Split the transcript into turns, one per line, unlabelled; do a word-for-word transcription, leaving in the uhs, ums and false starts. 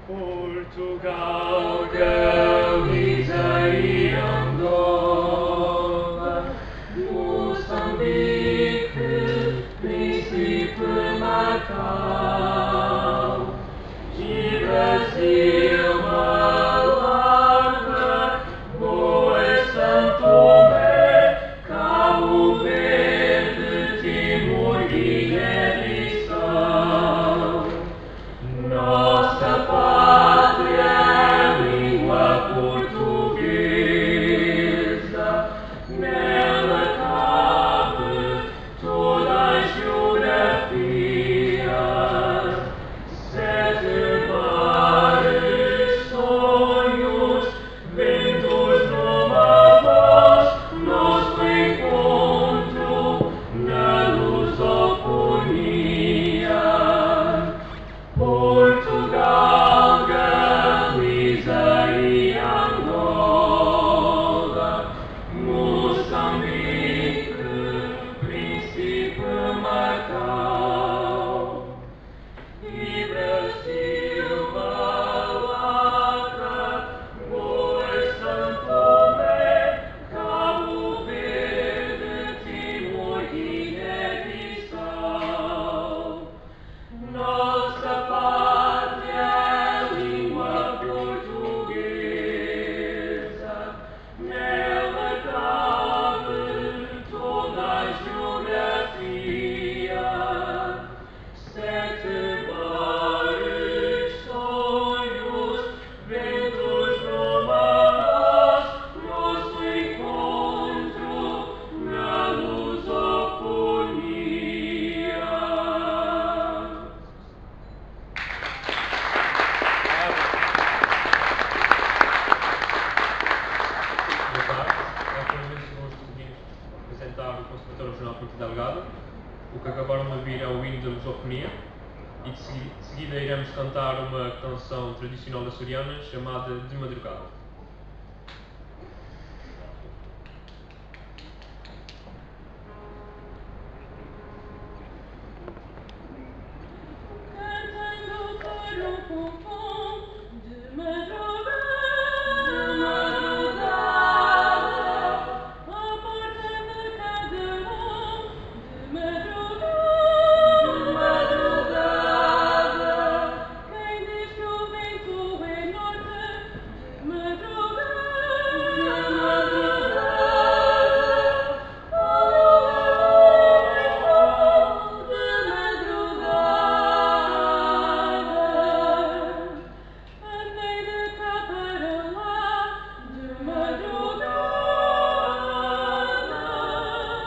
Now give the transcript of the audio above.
Portugal, Galiza e Angola, Moçambique, Príncipe Macau, e Brasil, Malarca, Boa e São Tomé, Cabo Verde, Timor, Guiné-Bissau. Nossa pátria, língua portuguesa, nela cabe toda a geografia, sete mares, sonhos, ventos numa voz, nosso encontro na lusofonia. Portugal, Galiza e Angola, Moçambique, Príncipe Macau, e Brasil, Malarca, Boa e São Tomé, Cabo Verde, Timor, Guiné-Bissau. Nossa pátria, língua portuguesa, nela cabe toda a geografia, sete mares, sonhos, ventos numa voz, nosso encontro na lusofonia. Boa tarde, é com imenso gosto de vos apresentar o Conservatório Regional Porto Delgado. O que acabaram de ouvir é o hino da lusofonia e de segui- de seguida iremos cantar uma canção tradicional açoriana chamada De Madrugada. Cantando para o